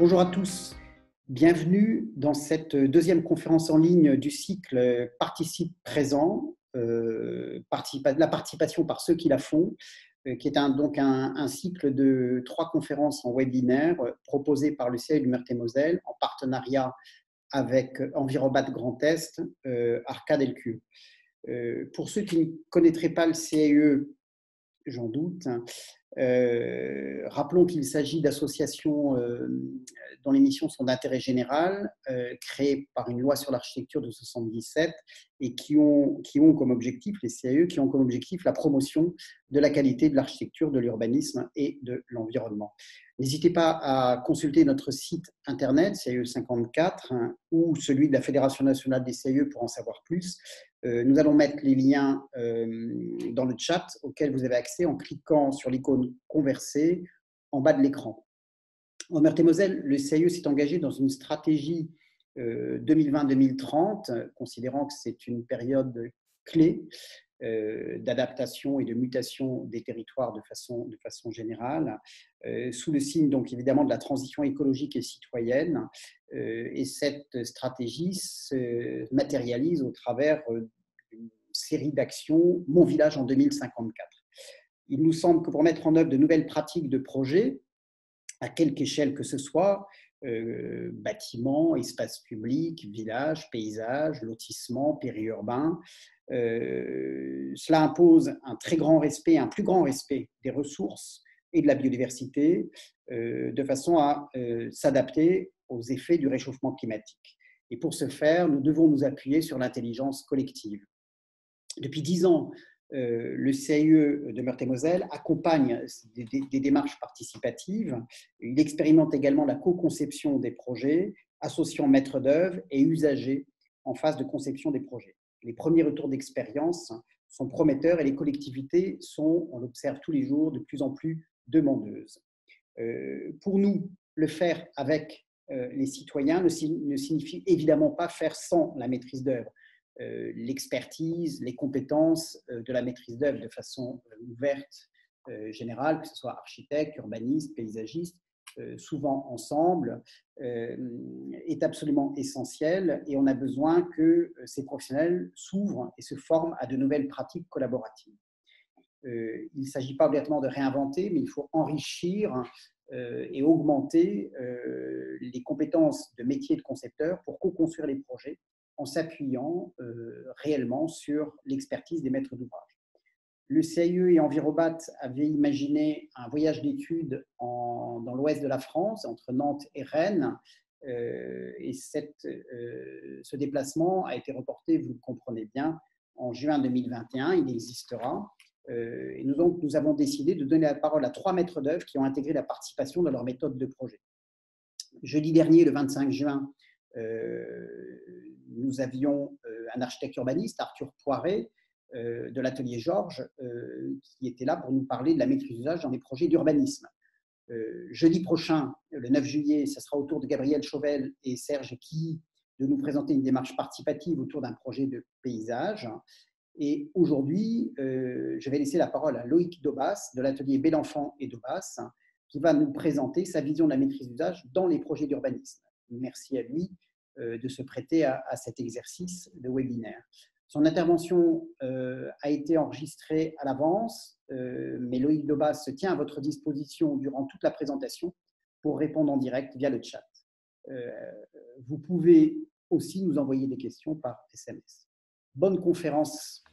Bonjour à tous, bienvenue dans cette deuxième conférence en ligne du cycle Participe présent, la participation par ceux qui la font, qui est donc un cycle de 3 conférences en webinaire proposées par le CAE du Meurthe-et-Moselle en partenariat avec Envirobat Grand Est, Arcade et le CUE. Pour ceux qui ne connaîtraient pas le CAE, j'en doute, rappelons qu'il s'agit d'associations dont les missions sont d'intérêt général, créées par une loi sur l'architecture de 1977 et qui ont comme objectif, les CAE, qui ont comme objectif la promotion de la qualité de l'architecture, de l'urbanisme et de l'environnement. N'hésitez pas à consulter notre site internet CAE 54 ou celui de la Fédération nationale des CAE pour en savoir plus. Nous allons mettre les liens dans le chat auquel vous avez accès en cliquant sur l'icône converser en bas de l'écran. En Meurthe-et-Moselle, le CAE s'est engagé dans une stratégie 2020-2030, considérant que c'est une période clé d'adaptation et de mutation des territoires de façon générale, sous le signe donc évidemment de la transition écologique et citoyenne. Et cette stratégie se matérialise au travers d'une série d'actions Mon Village en 2054. Il nous semble que pour mettre en œuvre de nouvelles pratiques de projet, à quelque échelle que ce soit, bâtiments, espaces publics, villages, paysages, lotissements, périurbains, cela impose un très grand respect, un plus grand respect des ressources et de la biodiversité, de façon à s'adapter aux effets du réchauffement climatique. Et pour ce faire, nous devons nous appuyer sur l'intelligence collective. Depuis 10 ans, le CAE de Meurthe-et-Moselle accompagne des démarches participatives. Il expérimente également la co-conception des projets, associant maîtres d'œuvre et usagers en phase de conception des projets. Les premiers retours d'expérience sont prometteurs et les collectivités sont, on l'observe tous les jours, de plus en plus demandeuses. Pour nous, le faire avec les citoyens ne signifie évidemment pas faire sans la maîtrise d'œuvre. L'expertise, les compétences de la maîtrise d'œuvre de façon ouverte, générale, que ce soit architecte, urbaniste, paysagiste, souvent ensemble, est absolument essentiel et on a besoin que ces professionnels s'ouvrent et se forment à de nouvelles pratiques collaboratives. Il ne s'agit pas obligatoirement de réinventer, mais il faut enrichir et augmenter les compétences de métier de concepteur pour co-construire les projets en s'appuyant réellement sur l'expertise des maîtres d'ouvrage. Le CAE et Envirobat avaient imaginé un voyage d'études dans l'ouest de la France, entre Nantes et Rennes, et ce déplacement a été reporté, vous le comprenez bien, en juin 2021. Il existera. Et nous avons décidé de donner la parole à 3 maîtres d'œuvre qui ont intégré la participation dans leur méthode de projet. Jeudi dernier, le 25 juin, nous avions un architecte urbaniste, Arthur Poiret, de l'atelier Georges, qui était là pour nous parler de la maîtrise d'usage dans les projets d'urbanisme. Jeudi prochain, le 9 juillet, ce sera au tour de Gabriel Chauvel et Serge Quilly de nous présenter une démarche participative autour d'un projet de paysage. Et aujourd'hui, je vais laisser la parole à Loïc Daubas de l'atelier Bélenfant et Daubas, qui va nous présenter sa vision de la maîtrise d'usage dans les projets d'urbanisme. Merci à lui de se prêter à cet exercice de webinaire. Son intervention a été enregistrée à l'avance, mais Loïc Daubas se tient à votre disposition durant toute la présentation pour répondre en direct via le chat. Vous pouvez aussi nous envoyer des questions par SMS. Bonne conférence.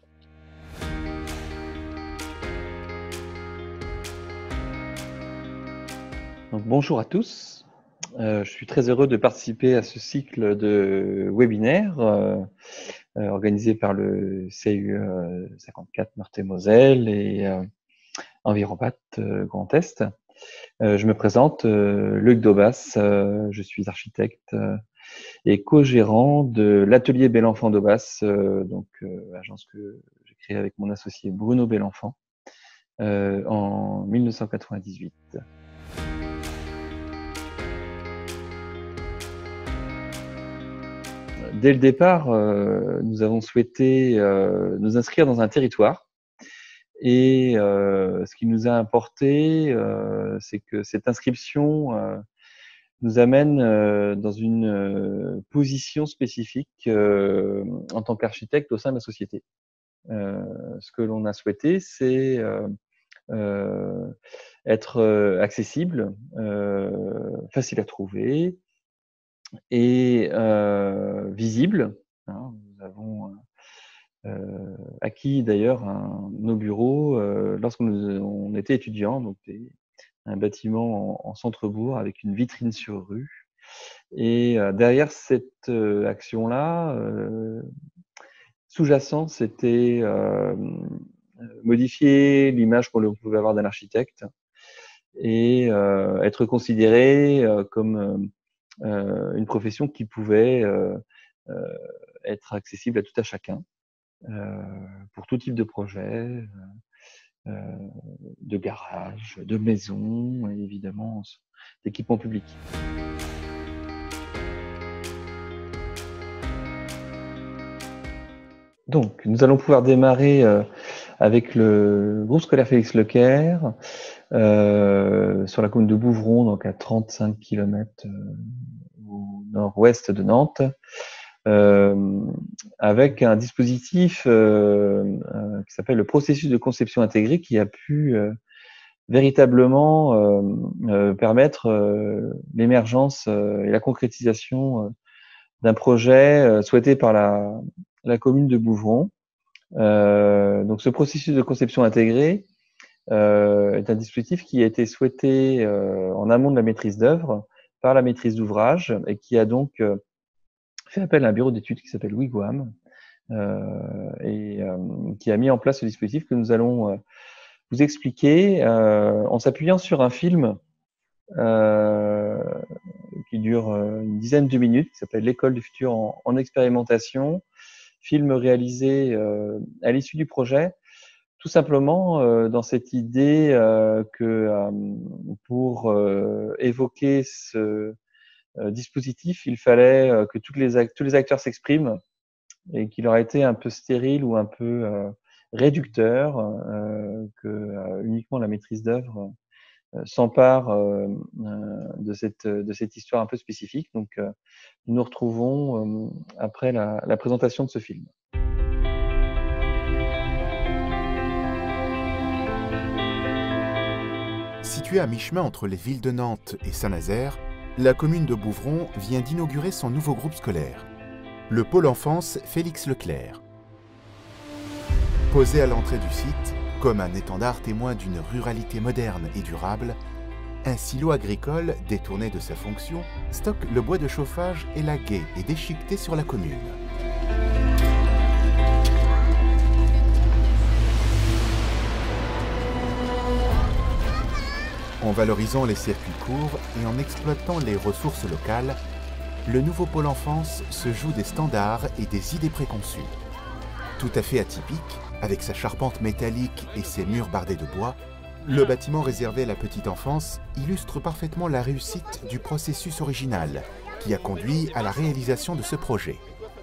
Donc, bonjour à tous. Je suis très heureux de participer à ce cycle de webinaires organisé par le CAE 54 Meurthe-et-Moselle et Envirobat Grand Est. Je me présente, Loïc Daubas, je suis architecte et co-gérant de l'atelier Bélenfant Daubas, agence que j'ai créée avec mon associé Bruno Bélenfant en 1998. Dès le départ, nous avons souhaité nous inscrire dans un territoire et ce qui nous a importé, c'est que cette inscription nous amène dans une position spécifique en tant qu'architecte au sein de la société. Ce que l'on a souhaité, c'est être accessible, facile à trouver et visible. Hein. Nous avons acquis d'ailleurs nos bureaux lorsqu'on était étudiant, donc un bâtiment en centre-bourg avec une vitrine sur rue. Et derrière cette action-là, sous-jacent, c'était modifier l'image qu'on pouvait avoir d'un architecte et être considéré comme une profession qui pouvait être accessible à tout à chacun pour tout type de projet, de garage, de maison et évidemment d'équipements publics. Donc, nous allons pouvoir démarrer avec le groupe scolaire Félix Leclerc sur la commune de Bouvron, donc à 35 km au nord-ouest de Nantes, avec un dispositif qui s'appelle le processus de conception intégrée qui a pu véritablement permettre l'émergence et la concrétisation d'un projet souhaité par la commune de Bouvron. Donc, ce processus de conception intégrée est un dispositif qui a été souhaité en amont de la maîtrise d'œuvre par la maîtrise d'ouvrage et qui a donc fait appel à un bureau d'études qui s'appelle Wigwam et qui a mis en place ce dispositif que nous allons vous expliquer en s'appuyant sur un film qui dure une dizaine de minutes, qui s'appelle L'école du futur en expérimentation, film réalisé à l'issue du projet, tout simplement dans cette idée que pour évoquer ce dispositif, il fallait que tous les acteurs s'expriment et qu'il aurait été un peu stérile ou un peu réducteur que uniquement la maîtrise d'œuvre s'empare de cette histoire un peu spécifique. Donc, nous nous retrouvons après la présentation de ce film. Située à mi-chemin entre les villes de Nantes et Saint-Nazaire, la commune de Bouvron vient d'inaugurer son nouveau groupe scolaire, le pôle enfance Félix Leclerc. Posé à l'entrée du site, comme un étendard témoin d'une ruralité moderne et durable, un silo agricole, détourné de sa fonction, stocke le bois de chauffage élagué et déchiqueté sur la commune. En valorisant les circuits courts et en exploitant les ressources locales, le nouveau pôle enfance se joue des standards et des idées préconçues. Tout à fait atypique, avec sa charpente métallique et ses murs bardés de bois, le bâtiment réservé à la petite enfance illustre parfaitement la réussite du processus original qui a conduit à la réalisation de ce projet.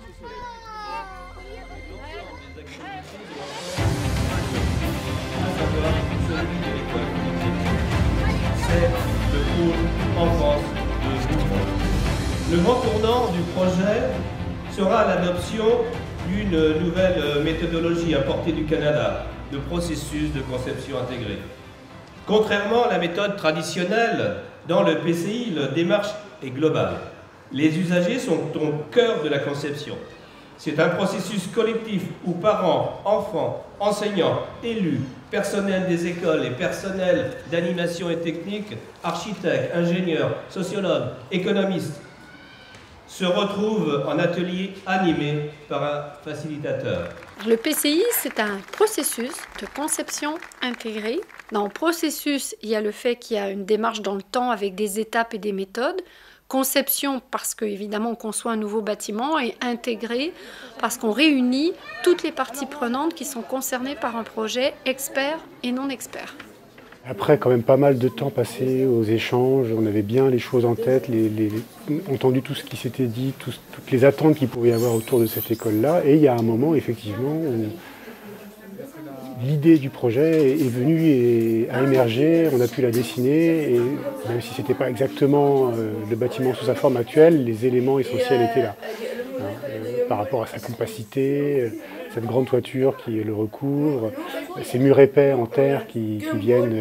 C'est le pôle enfance de Bouvron. Le grand tournant du projet sera l'adoption d'une nouvelle méthodologie importée du Canada, le processus de conception intégrée. Contrairement à la méthode traditionnelle, dans le PCI, la démarche est globale. Les usagers sont au cœur de la conception. C'est un processus collectif où parents, enfants, enseignants, élus, personnel des écoles et personnel d'animation et technique, architectes, ingénieurs, sociologues, économistes, se retrouvent en atelier animé par un facilitateur. Le PCI, c'est un processus de conception intégrée. Dans le processus, il y a le fait qu'il y a une démarche dans le temps avec des étapes et des méthodes. Conception parce qu'évidemment on conçoit un nouveau bâtiment, et intégré parce qu'on réunit toutes les parties prenantes qui sont concernées par un projet, experts et non experts. Après, quand même pas mal de temps passé aux échanges, on avait bien les choses en tête, entendu tout ce qui s'était dit, toutes les attentes qu'il pouvait y avoir autour de cette école-là. Et il y a un moment, effectivement, où l'idée du projet est venue et a émergé, on a pu la dessiner, et même si ce n'était pas exactement le bâtiment sous sa forme actuelle, les éléments essentiels étaient là. Par rapport à sa compacité, cette grande toiture qui le recouvre, ces murs épais en terre qui viennent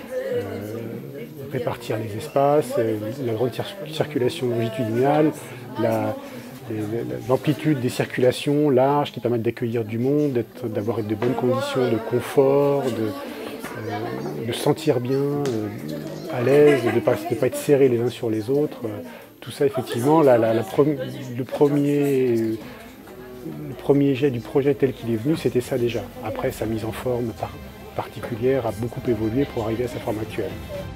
répartir les espaces, la grande circulation longitudinale, l'amplitude des circulations larges qui permettent d'accueillir du monde, d'avoir de bonnes conditions de confort, de se sentir bien, à l'aise, de ne pas être serrés les uns sur les autres. Tout ça, effectivement, le premier jet du projet tel qu'il est venu, c'était ça déjà. Après, sa mise en forme particulière a beaucoup évolué pour arriver à sa forme actuelle.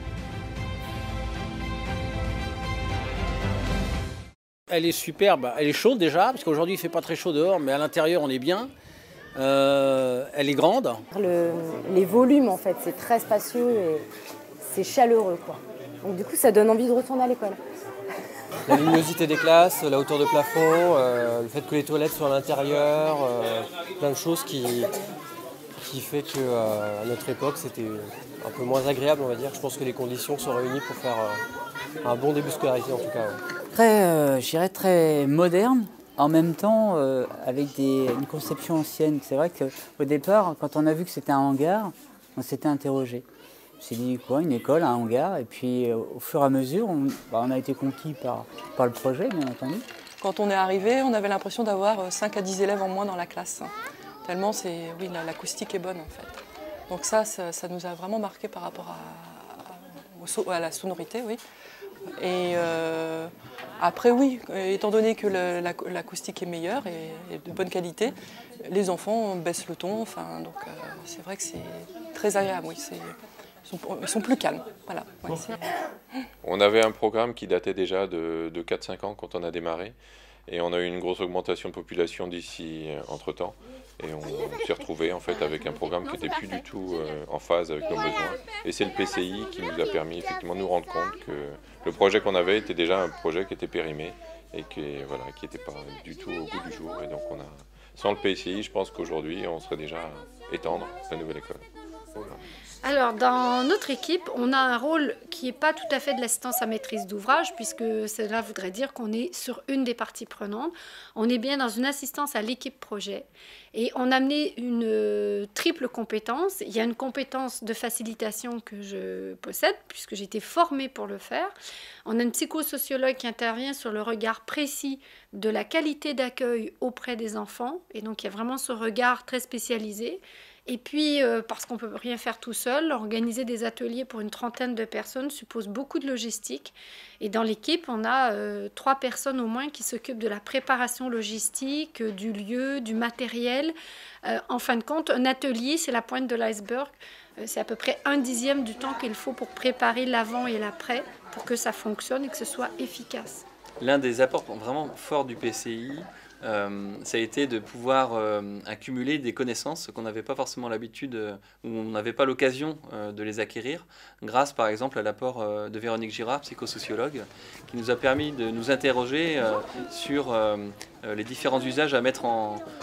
Elle est superbe, elle est chaude déjà, parce qu'aujourd'hui il ne fait pas très chaud dehors, mais à l'intérieur on est bien. Elle est grande. Les volumes en fait, c'est très spacieux et c'est chaleureux quoi. Donc du coup ça donne envie de retourner à l'école. La luminosité des classes, la hauteur de plafond, le fait que les toilettes soient à l'intérieur, plein de choses qui fait qu'à notre époque c'était un peu moins agréable on va dire. Je pense que les conditions sont réunies pour faire un bon début scolarisé en tout cas. Je dirais très moderne, en même temps avec une conception ancienne. C'est vrai qu'au départ, quand on a vu que c'était un hangar, on s'était interrogé. On s'est dit quoi, une école, un hangar, et puis au fur et à mesure, on a été conquis par le projet, bien entendu. Quand on est arrivé, on avait l'impression d'avoir 5 à 10 élèves en moins dans la classe. Tellement l'acoustique est bonne en fait. Donc ça nous a vraiment marqué par rapport à la sonorité, oui. Et après oui, étant donné que l'acoustique est meilleure et de bonne qualité, les enfants baissent le ton, donc c'est vrai que c'est très agréable, oui. Ils sont plus calmes. Voilà. Ouais, on avait un programme qui datait déjà de 4-5 ans quand on a démarré, et on a eu une grosse augmentation de population d'ici entre-temps. Et on s'est retrouvé en fait avec un programme qui n'était plus du tout en phase avec nos besoins. Et c'est le PCI qui nous a permis effectivement de nous rendre compte que le projet qu'on avait était déjà un projet qui était périmé et qui n'était pas du tout au goût du jour. Et donc sans le PCI, je pense qu'aujourd'hui on serait déjà à étendre la nouvelle école. Voilà. Alors, dans notre équipe, on a un rôle qui n'est pas tout à fait de l'assistance à maîtrise d'ouvrage, puisque cela voudrait dire qu'on est sur une des parties prenantes. On est bien dans une assistance à l'équipe projet. Et on a amené une triple compétence. Il y a une compétence de facilitation que je possède, puisque j'ai été formée pour le faire. On a une psychosociologue qui intervient sur le regard précis de la qualité d'accueil auprès des enfants. Et donc, il y a vraiment ce regard très spécialisé. Et puis, parce qu'on ne peut rien faire tout seul, organiser des ateliers pour une trentaine de personnes suppose beaucoup de logistique. Et dans l'équipe, on a 3 personnes au moins qui s'occupent de la préparation logistique, du lieu, du matériel. En fin de compte, un atelier, c'est la pointe de l'iceberg. C'est à peu près 1/10 du temps qu'il faut pour préparer l'avant et l'après pour que ça fonctionne et que ce soit efficace. L'un des apports vraiment forts du PCI, ça a été de pouvoir accumuler des connaissances qu'on n'avait pas forcément l'habitude, ou on n'avait pas l'occasion de les acquérir, grâce par exemple à l'apport de Véronique Girard, psychosociologue, qui nous a permis de nous interroger sur les différents usages à mettre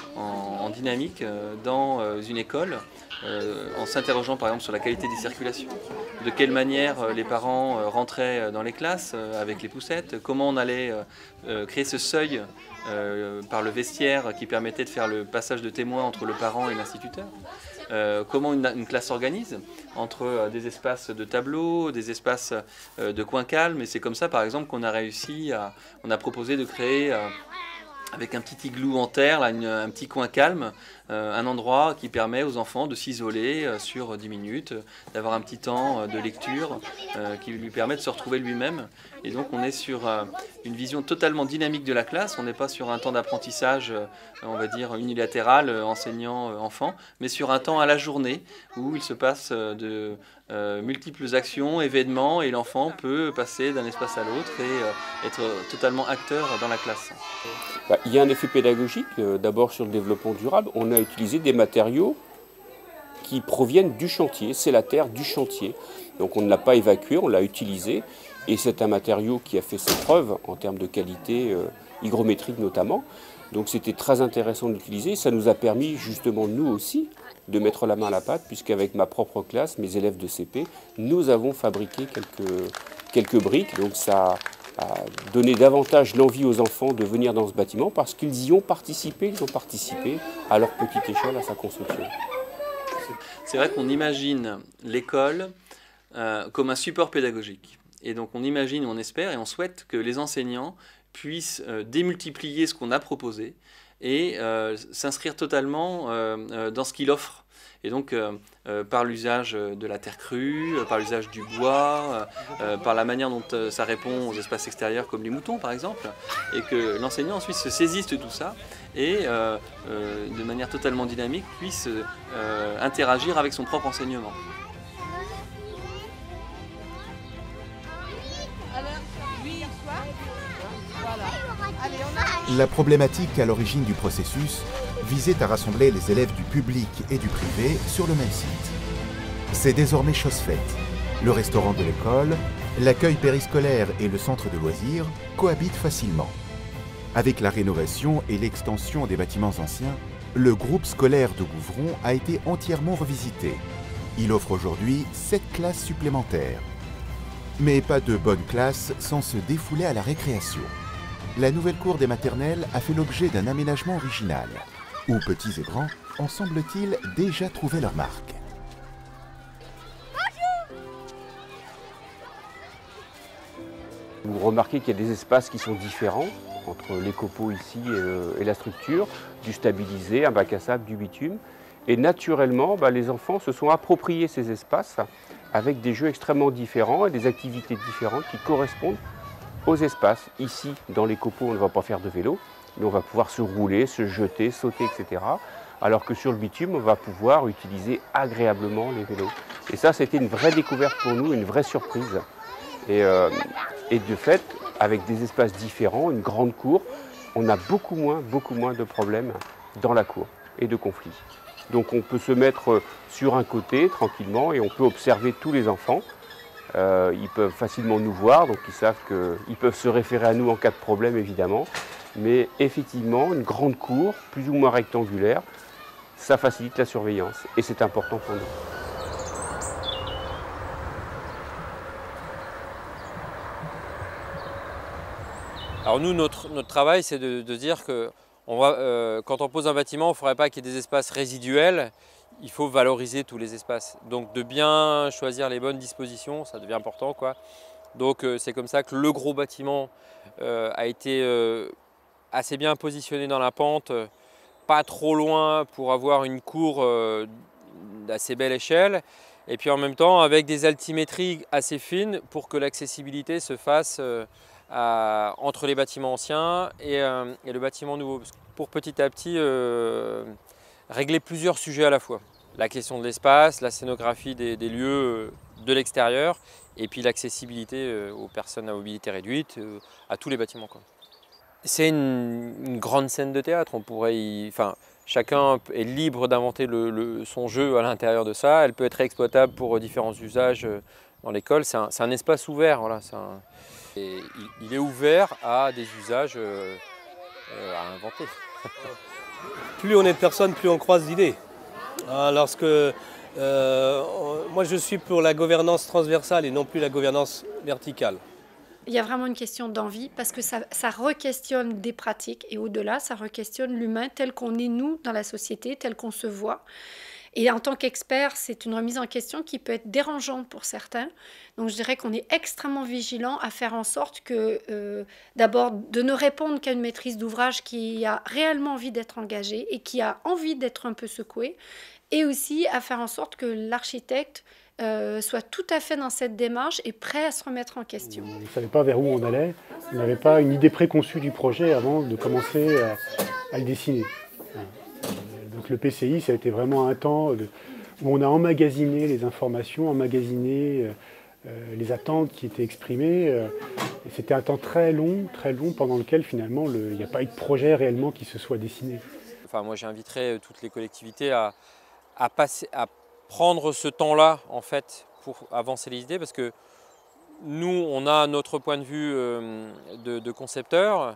en dynamique dans une école, en s'interrogeant par exemple sur la qualité des circulations, de quelle manière les parents rentraient dans les classes avec les poussettes, comment on allait créer ce seuil par le vestiaire qui permettait de faire le passage de témoin entre le parent et l'instituteur. Comment une classe s'organise entre des espaces de tableaux, des espaces de coins calmes. Et c'est comme ça, par exemple, qu'on a réussi on a proposé de créer avec un petit igloo en terre, là, un petit coin calme, un endroit qui permet aux enfants de s'isoler sur 10 minutes, d'avoir un petit temps de lecture qui lui permet de se retrouver lui-même. Et donc on est sur une vision totalement dynamique de la classe, on n'est pas sur un temps d'apprentissage, on va dire unilatéral, enseignant-enfant, mais sur un temps à la journée où il se passe de multiples actions, événements, et l'enfant peut passer d'un espace à l'autre et être totalement acteur dans la classe. Il y a un effet pédagogique, d'abord sur le développement durable. On a utilisé des matériaux qui proviennent du chantier, c'est la terre du chantier. Donc on ne l'a pas évacué, on l'a utilisé, et c'est un matériau qui a fait ses preuves en termes de qualité hygrométriques notamment. Donc c'était très intéressant d'utiliser. Ça nous a permis justement, nous aussi, de mettre la main à la pâte, puisqu'avec ma propre classe, mes élèves de CP, nous avons fabriqué quelques briques. Donc ça a donné davantage l'envie aux enfants de venir dans ce bâtiment parce qu'ils y ont participé, ils ont participé à leur petite échelle à sa construction. C'est vrai qu'on imagine l'école comme un support pédagogique. Et donc on imagine, on espère et on souhaite que les enseignants puissent démultiplier ce qu'on a proposé et s'inscrire totalement dans ce qu'il offre. Et donc par l'usage de la terre crue, par l'usage du bois, par la manière dont ça répond aux espaces extérieurs comme les moutons par exemple, et que l'enseignant ensuite se saisisse de tout ça et de manière totalement dynamique puisse interagir avec son propre enseignement. La problématique à l'origine du processus visait à rassembler les élèves du public et du privé sur le même site. C'est désormais chose faite. Le restaurant de l'école, l'accueil périscolaire et le centre de loisirs cohabitent facilement. Avec la rénovation et l'extension des bâtiments anciens, le groupe scolaire de Gouvron a été entièrement revisité. Il offre aujourd'hui 7 classes supplémentaires. Mais pas de bonnes classes sans se défouler à la récréation. La nouvelle cour des maternelles a fait l'objet d'un aménagement original, où petits et grands ont, semble-t-il, déjà trouvé leur marque. Vous remarquez qu'il y a des espaces qui sont différents entre les copeaux ici et la structure, du stabilisé, un bac à sable, du bitume. Et naturellement, les enfants se sont appropriés ces espaces avec des jeux extrêmement différents et des activités différentes qui correspondent aux espaces. Ici, dans les copeaux, on ne va pas faire de vélo, mais on va pouvoir se rouler, se jeter, sauter, etc. Alors que sur le bitume, on va pouvoir utiliser agréablement les vélos. Et ça, c'était une vraie découverte pour nous, une vraie surprise. Et de fait, avec des espaces différents, une grande cour, on a beaucoup moins de problèmes dans la cour et de conflits. Donc on peut se mettre sur un côté tranquillement et on peut observer tous les enfants. Ils peuvent facilement nous voir, donc ils savent qu'ils peuvent se référer à nous en cas de problème évidemment. Mais effectivement, une grande cour, plus ou moins rectangulaire, ça facilite la surveillance et c'est important pour nous. Alors nous, notre travail, c'est de dire que quand on pose un bâtiment, il ne faudrait pas qu'il y ait des espaces résiduels. Il faut valoriser tous les espaces. Donc de bien choisir les bonnes dispositions, ça devient important, quoi. Donc c'est comme ça que le gros bâtiment a été assez bien positionné dans la pente, pas trop loin pour avoir une cour d'assez belle échelle. Et puis en même temps avec des altimétries assez fines pour que l'accessibilité se fasse entre les bâtiments anciens et le bâtiment nouveau. Pour petit à petit régler plusieurs sujets à la fois. La question de l'espace, la scénographie des lieux de l'extérieur et puis l'accessibilité aux personnes à mobilité réduite, à tous les bâtiments. C'est une grande scène de théâtre, chacun est libre d'inventer son jeu à l'intérieur de ça. Elle peut être exploitable pour différents usages dans l'école. C'est un espace ouvert, voilà, il est ouvert à des usages à inventer. Plus on est de personnes, plus on croise d'idées. Moi je suis pour la gouvernance transversale et non plus la gouvernance verticale. Il y a vraiment une question d'envie parce que ça re-questionne des pratiques et au-delà, ça re-questionne l'humain tel qu'on est nous dans la société, tel qu'on se voit. Et en tant qu'expert, c'est une remise en question qui peut être dérangeante pour certains. Donc je dirais qu'on est extrêmement vigilant à faire en sorte que, d'abord, de ne répondre qu'à une maîtrise d'ouvrage qui a réellement envie d'être engagée et qui a envie d'être un peu secouée, et aussi à faire en sorte que l'architecte soit tout à fait dans cette démarche et prêt à se remettre en question. On ne savait pas vers où on allait, on n'avait pas une idée préconçue du projet avant de commencer à le dessiner. Donc le PCI, ça a été vraiment un temps où on a emmagasiné les informations, emmagasiné les attentes qui étaient exprimées. Et c'était un temps très long pendant lequel finalement il n'y a pas eu de projet réellement qui se soit dessiné. Moi j'inviterais toutes les collectivités à prendre ce temps-là en fait pour avancer les idées parce que nous on a notre point de vue de concepteur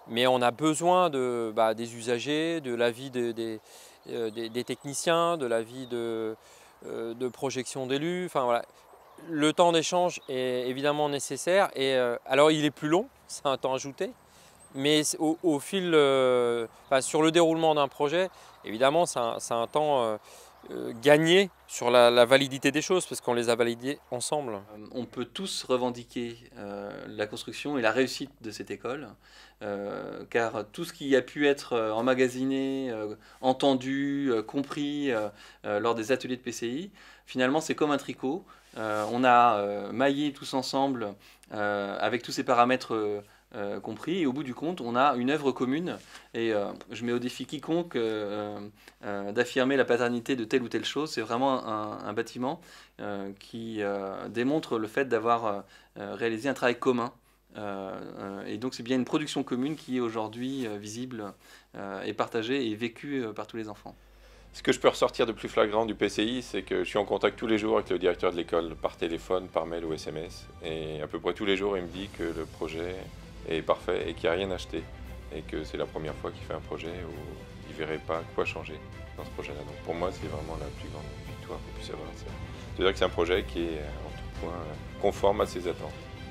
Mais on a besoin des usagers, de l'avis des techniciens, de l'avis de projection d'élus. Enfin, voilà. Le temps d'échange est évidemment nécessaire. Et, alors il est plus long, c'est un temps ajouté. Mais au fil, sur le déroulement d'un projet, évidemment, c'est un temps gagné sur la validité des choses, parce qu'on les a validées ensemble. On peut tous revendiquer la construction et la réussite de cette école, car tout ce qui a pu être emmagasiné, entendu, compris lors des ateliers de PCI, finalement c'est comme un tricot. On a maillé tous ensemble avec tous ces paramètres compris, et au bout du compte on a une œuvre commune, et je mets au défi quiconque d'affirmer la paternité de telle ou telle chose. C'est vraiment un bâtiment qui démontre le fait d'avoir réalisé un travail commun, et donc c'est bien une production commune qui est aujourd'hui visible et partagée et vécue par tous les enfants. Ce que je peux ressortir de plus flagrant du PCI, c'est que je suis en contact tous les jours avec le directeur de l'école, par téléphone, par mail ou SMS, et à peu près tous les jours il me dit que le projet est parfait et qu'il n'y a rien acheté, et que c'est la première fois qu'il fait un projet où il ne verrait pas quoi changer dans ce projet-là. Donc pour moi, c'est vraiment la plus grande victoire qu'on puisse avoir. C'est-à-dire que c'est un projet qui est en tout point conforme à ses attentes.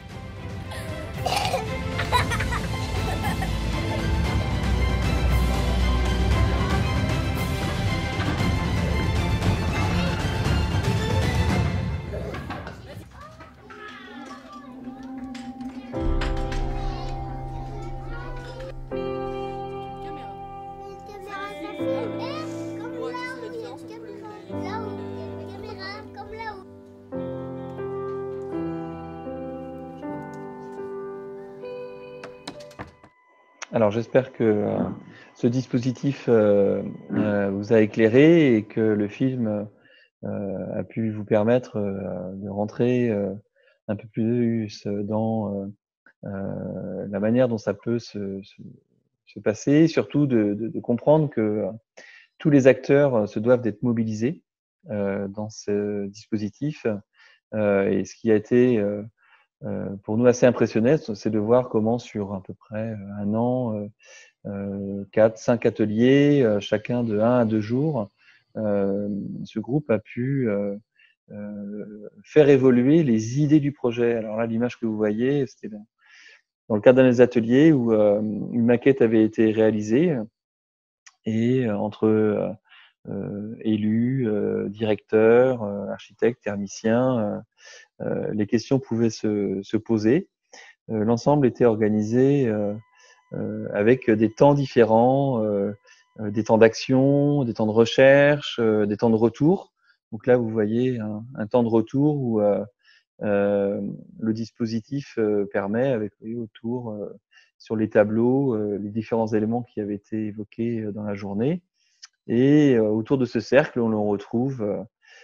Alors j'espère que ce dispositif vous a éclairé et que le film a pu vous permettre de rentrer un peu plus dans la manière dont ça peut se passer, surtout de comprendre que tous les acteurs se doivent d'être mobilisés dans ce dispositif. Et ce qui a été pour nous assez impressionnant, c'est de voir comment sur à peu près un an, 4-5 ateliers, chacun de 1 à 2 jours, ce groupe a pu faire évoluer les idées du projet. Alors là, l'image que vous voyez, c'était dans le cadre d'un des ateliers où une maquette avait été réalisée, et entre élus, directeurs, architectes, thermiciens, les questions pouvaient se poser. L'ensemble était organisé avec des temps différents, des temps d'action, des temps de recherche, des temps de retour. Donc là, vous voyez un temps de retour où le dispositif permet, avec autour sur les tableaux, les différents éléments qui avaient été évoqués dans la journée. Et autour de ce cercle, on retrouve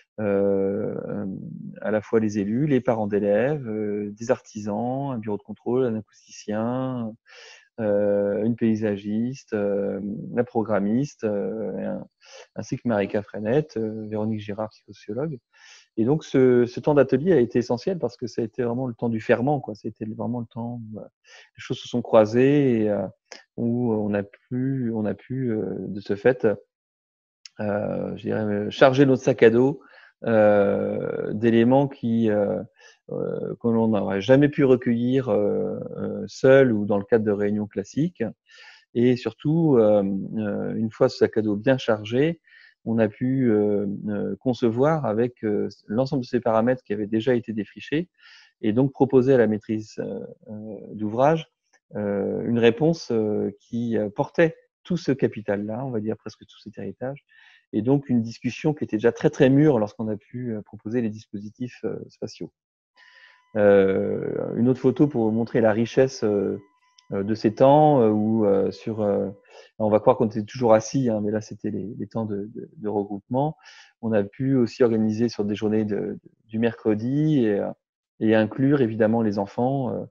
à la fois les élus, les parents d'élèves, des artisans, un bureau de contrôle, un acousticien, une paysagiste, la programmiste, ainsi que Marika Frenette, Véronique Girard, psychosociologue. Et donc ce temps d'atelier a été essentiel parce que ça a été vraiment le temps du ferment, quoi. C'était vraiment le temps où les choses se sont croisées et où on a pu de ce fait, je dirais, charger notre sac à dos d'éléments que l'on n'aurait jamais pu recueillir seul ou dans le cadre de réunions classiques. Et surtout, une fois ce sac à dos bien chargé, on a pu concevoir avec l'ensemble de ces paramètres qui avaient déjà été défrichés, et donc proposer à la maîtrise d'ouvrage une réponse qui portait tout ce capital-là, on va dire presque tout cet héritage, et donc une discussion qui était déjà très très mûre lorsqu'on a pu proposer les dispositifs spatiaux. Une autre photo pour vous montrer la richesse de ces temps où on va croire qu'on était toujours assis, hein, mais là c'était les temps de regroupement. On a pu aussi organiser sur des journées du mercredi et inclure évidemment les enfants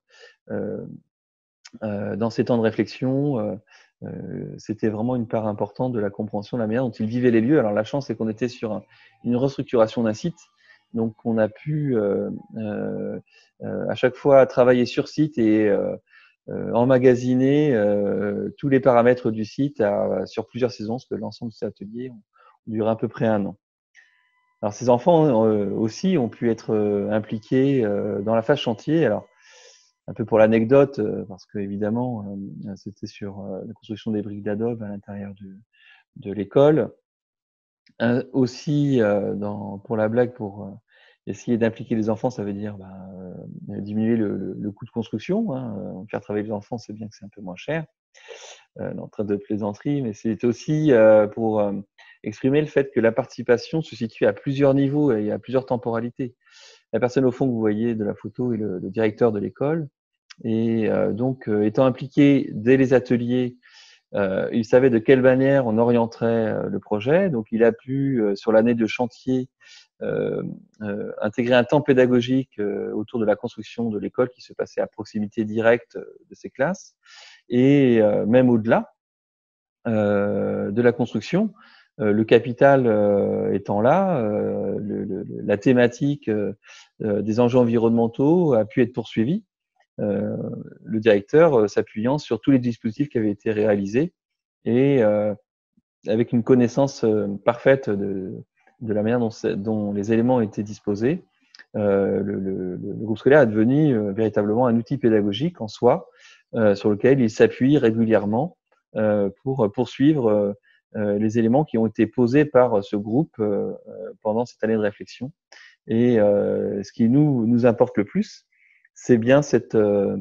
dans ces temps de réflexion. C'était vraiment une part importante de la compréhension de la manière dont ils vivaient les lieux. Alors la chance, c'est qu'on était sur une restructuration d'un site, donc on a pu à chaque fois travailler sur site et emmagasiner tous les paramètres du site sur plusieurs saisons, parce que l'ensemble de ces ateliers ont duré à peu près 1 an. Alors, ces enfants aussi ont pu être impliqués dans la phase chantier. Alors, un peu pour l'anecdote, parce que évidemment, c'était sur la construction des briques d'adobe à l'intérieur de l'école. Aussi, pour la blague, pour essayer d'impliquer les enfants, ça veut dire diminuer le coût de construction. Hein. Faire travailler les enfants, c'est bien que c'est un peu moins cher. En train de plaisanterie, mais c'est aussi pour exprimer le fait que la participation se situe à plusieurs niveaux et à plusieurs temporalités. La personne au fond que vous voyez de la photo est le directeur de l'école. Et donc, étant impliqué dès les ateliers, il savait de quelle manière on orienterait le projet. Donc, il a pu, sur l'année de chantier, intégrer un temps pédagogique autour de la construction de l'école qui se passait à proximité directe de ses classes. Et même au-delà de la construction, le capital étant là, la thématique des enjeux environnementaux a pu être poursuivie. Le directeur s'appuyant sur tous les dispositifs qui avaient été réalisés et avec une connaissance parfaite de la manière dont les éléments étaient disposés, le groupe scolaire est devenu véritablement un outil pédagogique en soi, sur lequel il s'appuie régulièrement pour poursuivre les éléments qui ont été posés par ce groupe pendant cette année de réflexion. Et ce qui nous importe le plus, c'est bien cette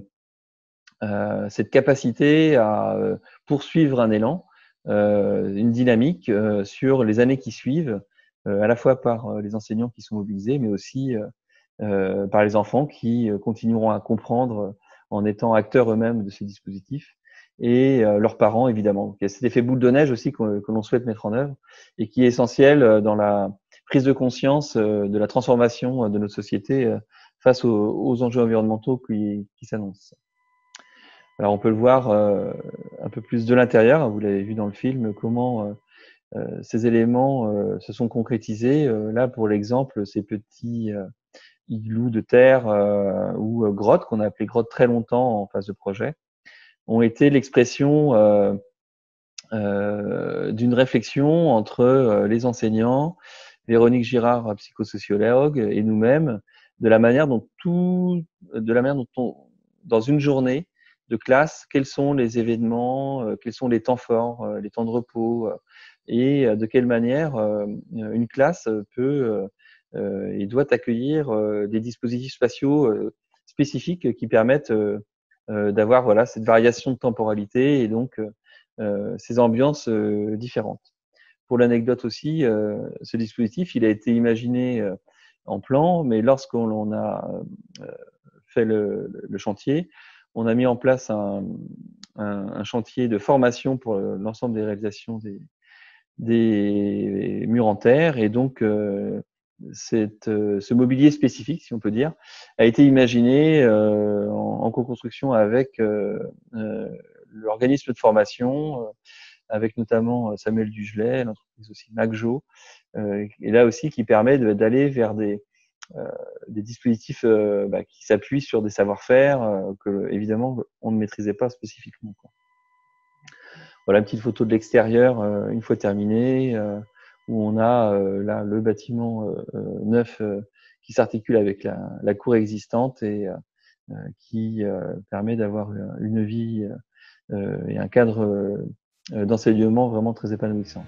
capacité à poursuivre un élan, une dynamique sur les années qui suivent, à la fois par les enseignants qui sont mobilisés, mais aussi par les enfants qui continueront à comprendre en étant acteurs eux-mêmes de ces dispositifs, et leurs parents, évidemment. Il y a cet effet boule de neige aussi que l'on souhaite mettre en œuvre et qui est essentiel dans la prise de conscience de la transformation de notre société face aux enjeux environnementaux qui s'annoncent. Alors, on peut le voir un peu plus de l'intérieur, vous l'avez vu dans le film, comment ces éléments se sont concrétisés. Là, pour l'exemple, ces petits igloos de terre ou grottes, qu'on a appelées grottes très longtemps en phase de projet, ont été l'expression d'une réflexion entre les enseignants, Véronique Girard, psychosociologue, et nous-mêmes, de la manière dont dans une journée de classe, quels sont les événements, quels sont les temps forts, les temps de repos, et de quelle manière une classe peut et doit accueillir des dispositifs spatiaux spécifiques qui permettent d'avoir cette variation de temporalité et donc ces ambiances différentes. Pour l'anecdote aussi, ce dispositif, il a été imaginé en plan, mais lorsqu'on a fait le chantier, on a mis en place un chantier de formation pour l'ensemble des réalisations des murs en terre, et donc ce mobilier spécifique, si on peut dire, a été imaginé en co-construction avec l'organisme de formation, avec notamment Samuel Dugelet, l'entreprise aussi Magjo, et là aussi qui permet d'aller vers des dispositifs qui s'appuient sur des savoir-faire que évidemment on ne maîtrisait pas spécifiquement. Voilà une petite photo de l'extérieur une fois terminée, où on a là le bâtiment neuf qui s'articule avec la cour existante et qui permet d'avoir une vie et un cadre d'enseignement vraiment très épanouissant.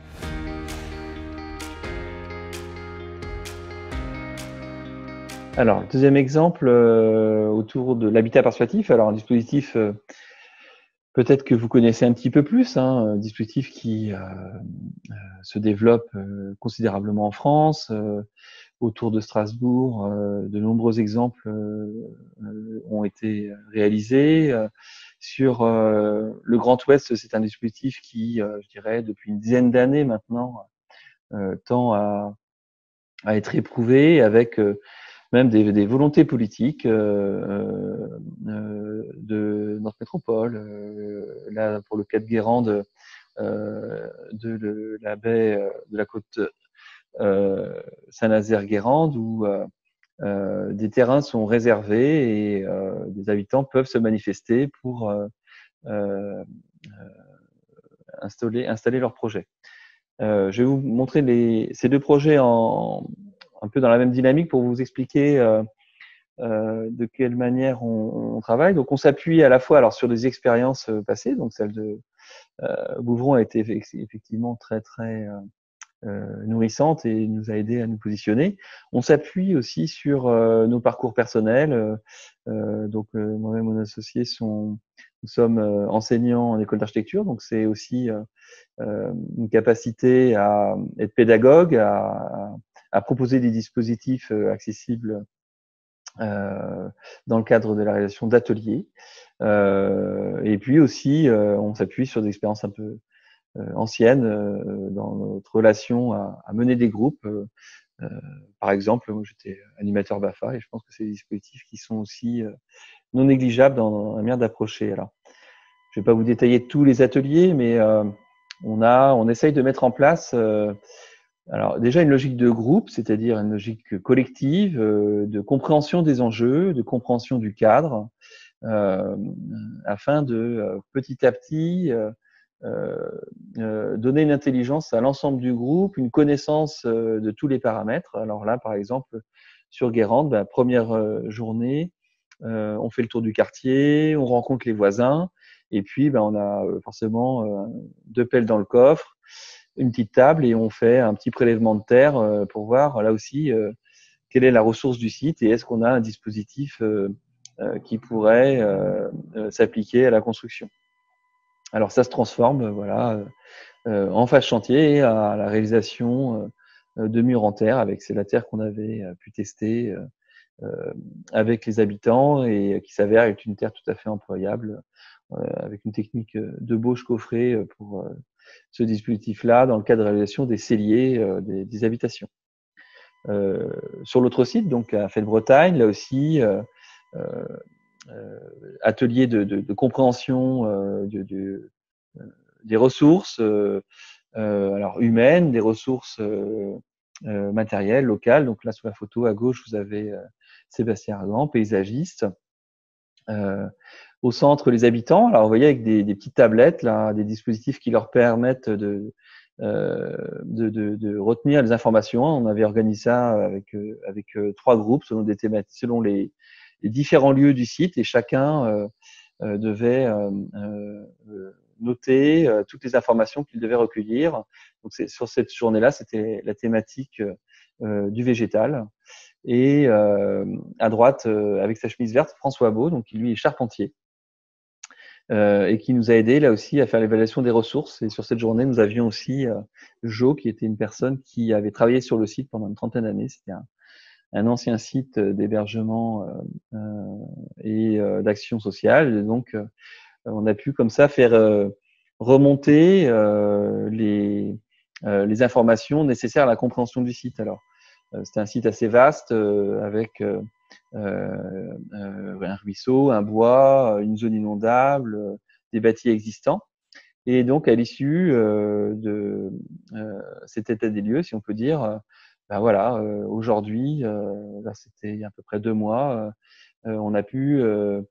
Alors, deuxième exemple autour de l'habitat participatif. Alors, un dispositif peut-être que vous connaissez un petit peu plus, un dispositif qui se développe considérablement en France, autour de Strasbourg. De nombreux exemples ont été réalisés. Sur le Grand Ouest, c'est un dispositif qui, je dirais, depuis une dizaine d'années maintenant, tend à être éprouvé avec même des volontés politiques de notre métropole. Là, pour le cas de Guérande, de la baie de la côte Saint-Nazaire-Guérande, où des terrains sont réservés et des habitants peuvent se manifester pour installer leurs projets. Je vais vous montrer ces deux projets un peu dans la même dynamique pour vous expliquer de quelle manière on travaille. Donc, on s'appuie à la fois sur des expériences passées. Donc, celle de Bouvron a été effectivement très nourrissante et nous a aidé à nous positionner. On s'appuie aussi sur nos parcours personnels. Donc, moi-même, mon associé, nous sommes enseignants en école d'architecture. Donc, c'est aussi une capacité à être pédagogue, à proposer des dispositifs accessibles dans le cadre de la réalisation d'ateliers. Et puis aussi, on s'appuie sur des expériences un peu anciennes dans notre relation à mener des groupes. Par exemple, moi j'étais animateur BAFA et je pense que c'est des dispositifs qui sont aussi non négligeables dans la manière d'approcher. Alors, je ne vais pas vous détailler tous les ateliers, mais on essaye de mettre en place alors déjà une logique de groupe, c'est-à-dire une logique collective, de compréhension des enjeux, de compréhension du cadre, afin de petit à petit donner une intelligence à l'ensemble du groupe, une connaissance de tous les paramètres. Alors là, par exemple, sur Guérande, première journée, on fait le tour du quartier, on rencontre les voisins, et puis on a forcément 2 pelles dans le coffre, une petite table et on fait un petit prélèvement de terre pour voir là aussi quelle est la ressource du site et est-ce qu'on a un dispositif qui pourrait s'appliquer à la construction. Alors ça se transforme en phase chantier à la réalisation de murs en terre avec c'est la terre qu'on avait pu tester avec les habitants et qui s'avère être une terre tout à fait employable avec une technique de bauche coffrée pour ce dispositif-là dans le cadre de la réalisation des celliers des habitations. Sur l'autre site, donc à Fête-Bretagne, là aussi, atelier de compréhension des ressources alors humaines, des ressources matérielles, locales. Donc là, sur la photo à gauche, vous avez Sébastien Argan, paysagiste. Au centre, les habitants. Alors, vous voyez, avec des petites tablettes, là, des dispositifs qui leur permettent de retenir les informations. On avait organisé ça avec 3 groupes selon des thématiques, selon les différents lieux du site, et chacun devait noter toutes les informations qu'il devait recueillir. Donc, sur cette journée-là, c'était la thématique du végétal. Et à droite, avec sa chemise verte, François Beau, donc qui lui est charpentier. Et qui nous a aidé là aussi à faire l'évaluation des ressources. Et sur cette journée, nous avions aussi Jo, qui était une personne qui avait travaillé sur le site pendant une 30aine d'années. C'était un ancien site d'hébergement et d'action sociale. Et donc, on a pu comme ça faire remonter les informations nécessaires à la compréhension du site. Alors, c'était un site assez vaste avec un ruisseau, un bois, une zone inondable, des bâtis existants. Et donc, à l'issue de cet état des lieux, si on peut dire, aujourd'hui, là c'était il y a à peu près 2 mois, on a pu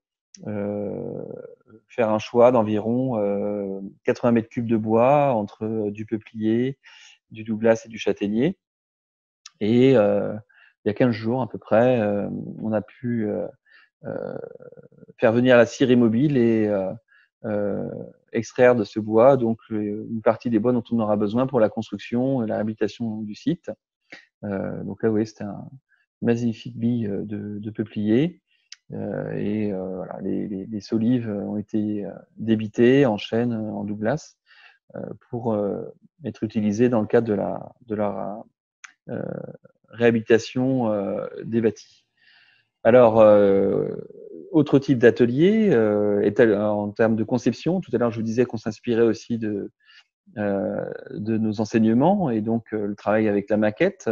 faire un choix d'environ 80 mètres cubes de bois entre du peuplier, du douglas et du châtaignier. Et il y a 15 jours à peu près, on a pu faire venir la scierie mobile et extraire de ce bois donc une partie des bois dont on aura besoin pour la construction et la réhabilitation du site. Donc là, vous voyez, c'était un magnifique bille de peuplier. Et voilà, les solives ont été débitées en chêne, en douglas, pour être utilisées dans le cadre de la réhabilitation des bâtis. Alors, autre type d'atelier, en termes de conception, tout à l'heure je vous disais qu'on s'inspirait aussi de nos enseignements, et donc le travail avec la maquette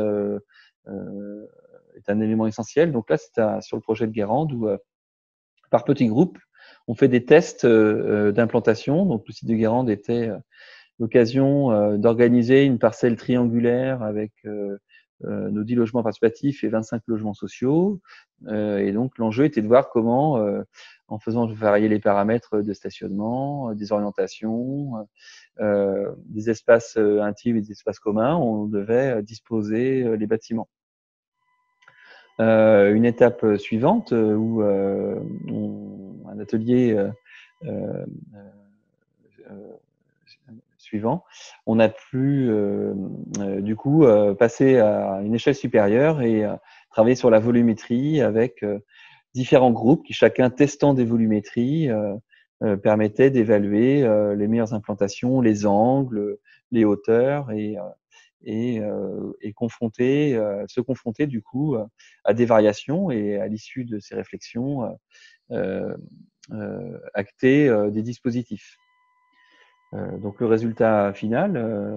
est un élément essentiel. Donc là, c'est sur le projet de Guérande où, par petits groupes, on fait des tests d'implantation. Donc le site de Guérande était l'occasion d'organiser une parcelle triangulaire avec nos 10 logements participatifs et 25 logements sociaux. Et donc, l'enjeu était de voir comment, en faisant varier les paramètres de stationnement, des orientations, des espaces intimes et des espaces communs, on devait disposer les bâtiments. Une étape suivante où un atelier suivant, on a pu du coup passer à une échelle supérieure et travailler sur la volumétrie avec différents groupes qui, chacun testant des volumétries, permettaient d'évaluer les meilleures implantations, les angles, les hauteurs et se confronter du coup à des variations et à l'issue de ces réflexions acter des dispositifs. Donc le résultat final,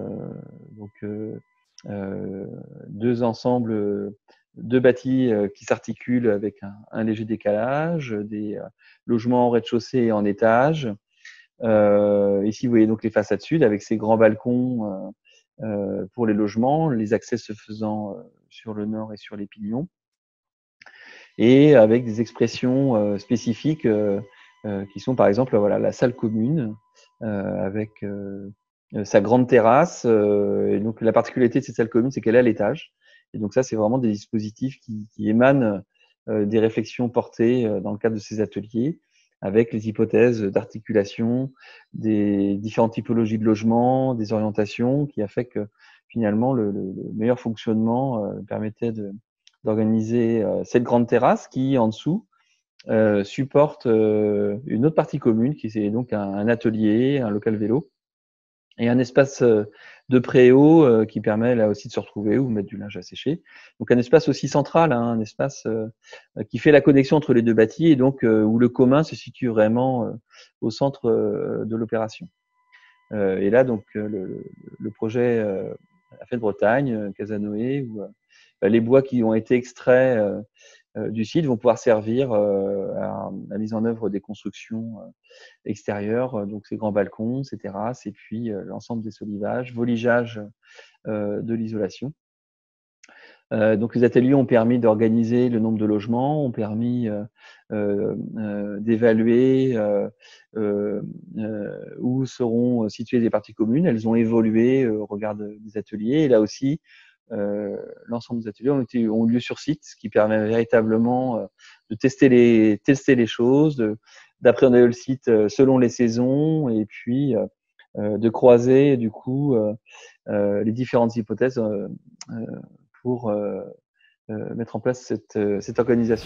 deux bâtis qui s'articulent avec un léger décalage, des logements en rez-de-chaussée et en étage. Ici, vous voyez donc les façades sud avec ces grands balcons pour les logements, les accès se faisant sur le nord et sur les pignons, et avec des expressions spécifiques qui sont par exemple voilà, la salle commune avec sa grande terrasse. Et donc la particularité de cette salle commune, c'est qu'elle est à l'étage. Et donc ça, c'est vraiment des dispositifs qui émanent des réflexions portées dans le cadre de ces ateliers, avec les hypothèses d'articulation, des différentes typologies de logements, des orientations, qui a fait que finalement le meilleur fonctionnement permettait d'organiser cette grande terrasse qui, en dessous, supporte une autre partie commune qui est donc un atelier, un local vélo et un espace de préau qui permet là aussi de se retrouver ou mettre du linge à sécher. Donc un espace aussi central, hein, un espace qui fait la connexion entre les deux bâtis et donc où le commun se situe vraiment au centre de l'opération. Et là donc le projet à Fête-Bretagne, Casanoë, où les bois qui ont été extraits du site vont pouvoir servir à la mise en œuvre des constructions extérieures, donc ces grands balcons, ces terrasses, et puis l'ensemble des solivages, voligeage de l'isolation. Donc les ateliers ont permis d'organiser le nombre de logements, ont permis d'évaluer où seront situées les parties communes. Elles ont évolué au regard des ateliers, et là aussi, l'ensemble des ateliers ont eu lieu sur site, ce qui permet véritablement de tester les choses, d'appréhender le site selon les saisons, et puis de croiser du coup les différentes hypothèses pour mettre en place cette organisation.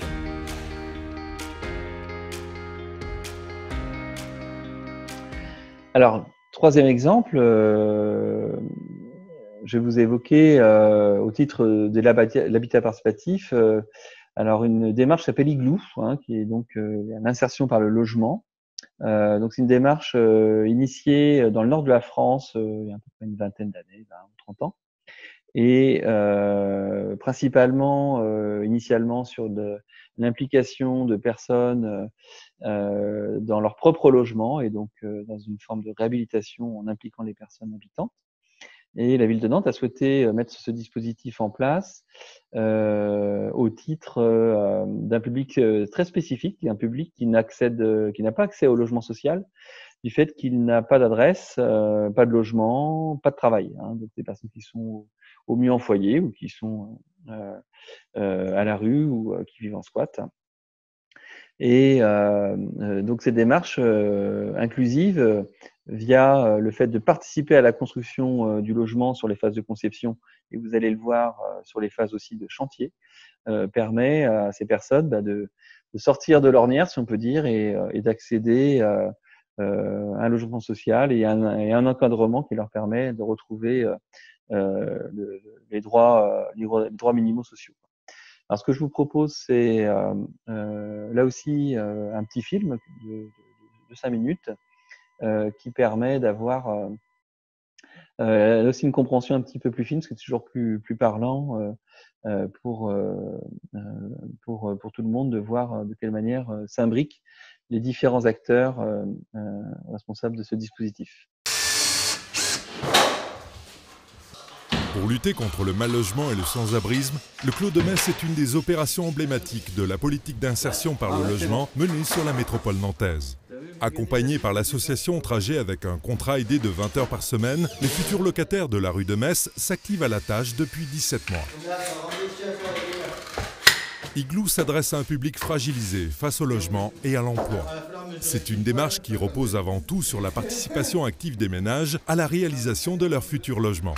Alors, troisième exemple, je vais vous évoquer au titre de l'habitat participatif, alors une démarche qui s'appelle Igloo, hein, qui est donc l'insertion par le logement. Donc c'est une démarche initiée dans le nord de la France il y a à peu près une vingtaine d'années, 20 ou 30 ans, et principalement initialement sur l'implication de personnes dans leur propre logement, et donc dans une forme de réhabilitation en impliquant les personnes habitantes. Et la ville de Nantes a souhaité mettre ce dispositif en place au titre d'un public très spécifique, un public qui n'a pas accès au logement social, du fait qu'il n'a pas d'adresse, pas de logement, pas de travail. Hein, donc des personnes qui sont au mieux en foyer ou qui sont à la rue ou qui vivent en squat. Et donc ces démarches inclusives, via le fait de participer à la construction du logement sur les phases de conception, et vous allez le voir sur les phases aussi de chantier, permet à ces personnes de sortir de l'ornière, si on peut dire, et d'accéder à un logement social et un encadrement qui leur permet de retrouver les droits minimaux sociaux. Alors, ce que je vous propose, c'est là aussi un petit film de 5 minutes qui permet d'avoir aussi une compréhension un petit peu plus fine, parce que c'est toujours plus parlant pour tout le monde de voir de quelle manière s'imbriquent les différents acteurs responsables de ce dispositif. Pour lutter contre le mal-logement et le sans-abrisme, le Clos de Metz est une des opérations emblématiques de la politique d'insertion par le logement menée sur la métropole nantaise. Accompagnés par l'association Trajet avec un contrat aidé de 20 heures par semaine, les futurs locataires de la rue de Metz s'activent à la tâche depuis 17 mois. Igloo s'adresse à un public fragilisé face au logement et à l'emploi. C'est une démarche qui repose avant tout sur la participation active des ménages à la réalisation de leur futur logement.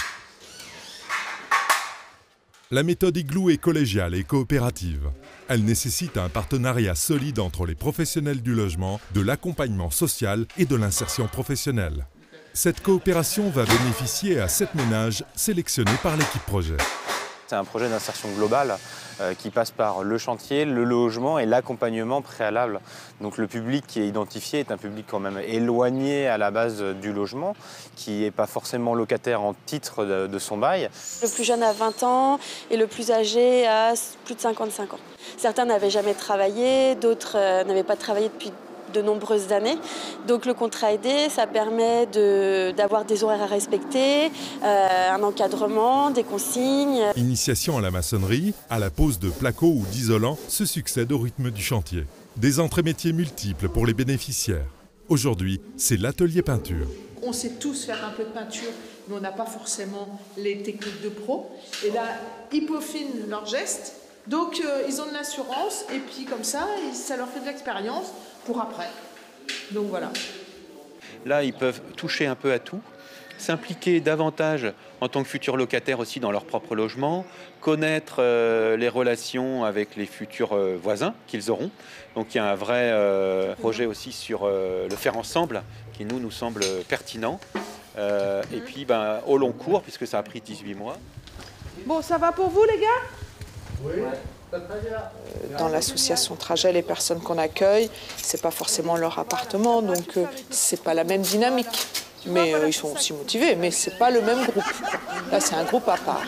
La méthode Igloo est collégiale et coopérative. Elle nécessite un partenariat solide entre les professionnels du logement, de l'accompagnement social et de l'insertion professionnelle. Cette coopération va bénéficier à 7 ménages sélectionnés par l'équipe projet. C'est un projet d'insertion globale qui passe par le chantier, le logement et l'accompagnement préalable. Donc le public qui est identifié est un public quand même éloigné à la base du logement, qui n'est pas forcément locataire en titre de son bail. Le plus jeune a 20 ans et le plus âgé a plus de 55 ans. Certains n'avaient jamais travaillé, d'autres n'avaient pas travaillé depuis de nombreuses années. Donc le contrat aidé, ça permet d'avoir des horaires à respecter, un encadrement, des consignes. Initiation à la maçonnerie, à la pose de placo ou d'isolant se succèdent au rythme du chantier. Des entrées métiers multiples pour les bénéficiaires. Aujourd'hui, c'est l'atelier peinture. On sait tous faire un peu de peinture, mais on n'a pas forcément les techniques de pro. Et là, ils peaufinent leurs gestes. Donc ils ont de l'assurance et puis comme ça leur fait de l'expérience pour après. Donc voilà. Là, ils peuvent toucher un peu à tout, s'impliquer davantage en tant que futurs locataires aussi dans leur propre logement, connaître les relations avec les futurs voisins qu'ils auront. Donc il y a un vrai projet aussi sur le faire ensemble qui nous semble pertinent. Et puis au long cours, puisque ça a pris 18 mois. Bon, ça va pour vous les gars ? Oui. Dans l'association Trajet, les personnes qu'on accueille, c'est pas forcément leur appartement, donc c'est pas la même dynamique. Mais ils sont aussi motivés, mais c'est pas le même groupe. Là, c'est un groupe à part.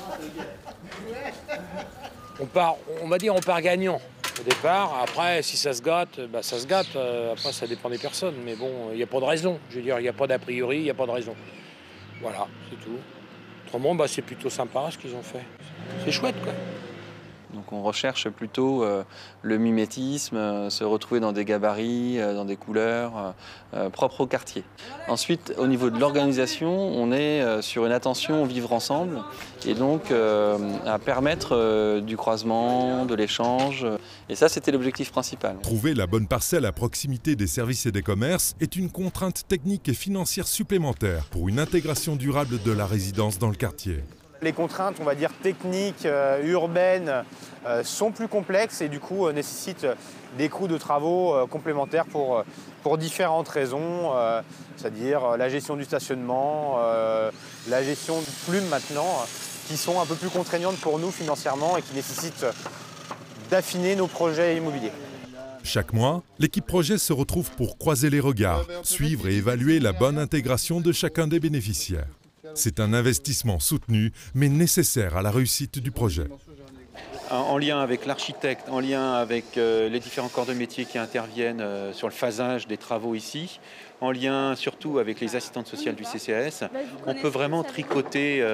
On va dire, on part gagnant au départ. Après, si ça se gâte, ça se gâte. Après, ça dépend des personnes. Mais bon, il n'y a pas de raison. Je veux dire, il n'y a pas d'a priori, il n'y a pas de raison. Voilà, c'est tout. Autrement, c'est plutôt sympa ce qu'ils ont fait. C'est chouette, quoi. Donc on recherche plutôt le mimétisme, se retrouver dans des gabarits, dans des couleurs propres au quartier. Ensuite, au niveau de l'organisation, on est sur une attention au vivre ensemble et donc à permettre du croisement, de l'échange. Et ça, c'était l'objectif principal. Trouver la bonne parcelle à proximité des services et des commerces est une contrainte technique et financière supplémentaire pour une intégration durable de la résidence dans le quartier. Les contraintes, on va dire, techniques, urbaines, sont plus complexes et du coup nécessitent des coûts de travaux complémentaires pour différentes raisons, c'est-à-dire la gestion du stationnement, la gestion de plumes maintenant, qui sont un peu plus contraignantes pour nous financièrement et qui nécessitent d'affiner nos projets immobiliers. Chaque mois, l'équipe projet se retrouve pour croiser les regards, suivre et évaluer la bonne intégration de chacun des bénéficiaires. C'est un investissement soutenu, mais nécessaire à la réussite du projet. En lien avec l'architecte, en lien avec les différents corps de métier qui interviennent sur le phasage des travaux ici, en lien surtout avec les assistantes sociales du CCAS, on peut vraiment tricoter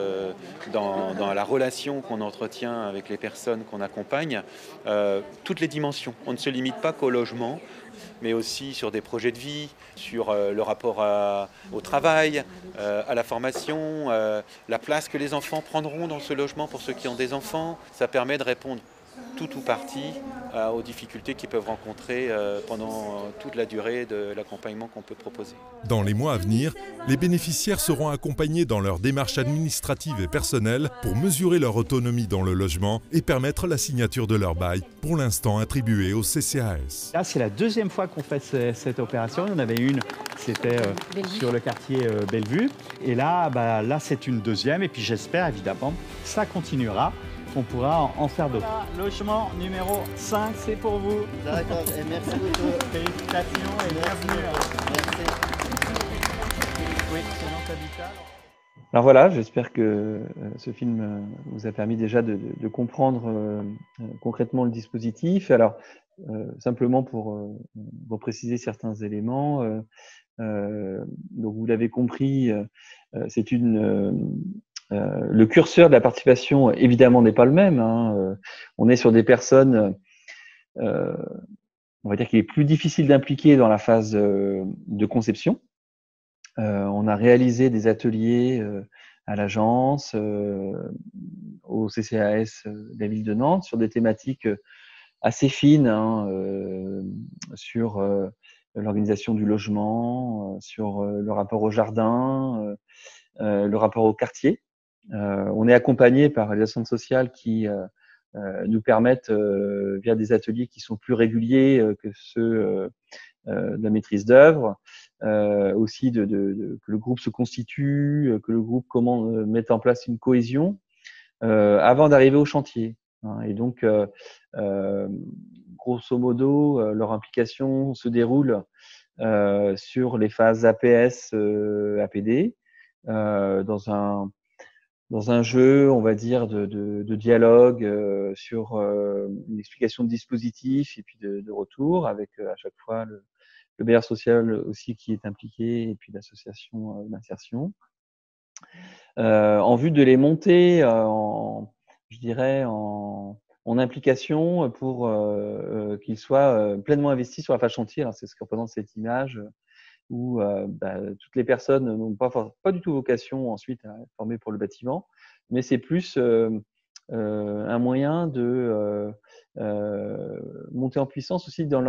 dans la relation qu'on entretient avec les personnes qu'on accompagne, toutes les dimensions. On ne se limite pas qu'au logement, mais aussi sur des projets de vie, sur le rapport au travail, à la formation, la place que les enfants prendront dans ce logement pour ceux qui ont des enfants. Ça permet de répondre tout ou partie aux difficultés qu'ils peuvent rencontrer pendant toute la durée de l'accompagnement qu'on peut proposer. Dans les mois à venir, les bénéficiaires seront accompagnés dans leurs démarches administratives et personnelles pour mesurer leur autonomie dans le logement et permettre la signature de leur bail, pour l'instant attribué au CCAS. Là, c'est la deuxième fois qu'on fait cette opération. Il y en avait une, c'était sur le quartier Bellevue. Et là, là c'est une deuxième. Et puis j'espère évidemment que ça continuera. On pourra en faire d'autres. Logement numéro 5, c'est pour vous. D'accord, et merci beaucoup. Félicitations et bienvenue. Merci. Oui, Excellence Habitat. Alors voilà, j'espère que ce film vous a permis déjà de comprendre concrètement le dispositif. Alors, simplement pour préciser certains éléments, donc vous l'avez compris, c'est une Le curseur de la participation, évidemment, n'est pas le même, hein. On est sur des personnes, on va dire qu'il est plus difficile d'impliquer dans la phase de conception. On a réalisé des ateliers à l'agence, au CCAS de la ville de Nantes, sur des thématiques assez fines, hein, sur l'organisation du logement, sur le rapport au jardin, le rapport au quartier. On est accompagné par les assistants sociales qui nous permettent, via des ateliers qui sont plus réguliers que ceux de la maîtrise d'œuvre, aussi que le groupe se constitue, que le groupe mette en place une cohésion avant d'arriver au chantier, hein. Et donc, grosso modo, leur implication se déroule sur les phases APS, APD, dans un jeu, on va dire, de dialogue sur une explication de dispositif et puis de retour, avec à chaque fois le bailleur social aussi qui est impliqué, et puis l'association d'insertion, en vue de les monter je dirais, en implication pour qu'ils soient pleinement investis sur la phase chantier. Alors, c'est ce que représente cette image où toutes les personnes n'ont pas du tout vocation ensuite à être formées pour le bâtiment, mais c'est plus un moyen de monter en puissance aussi dans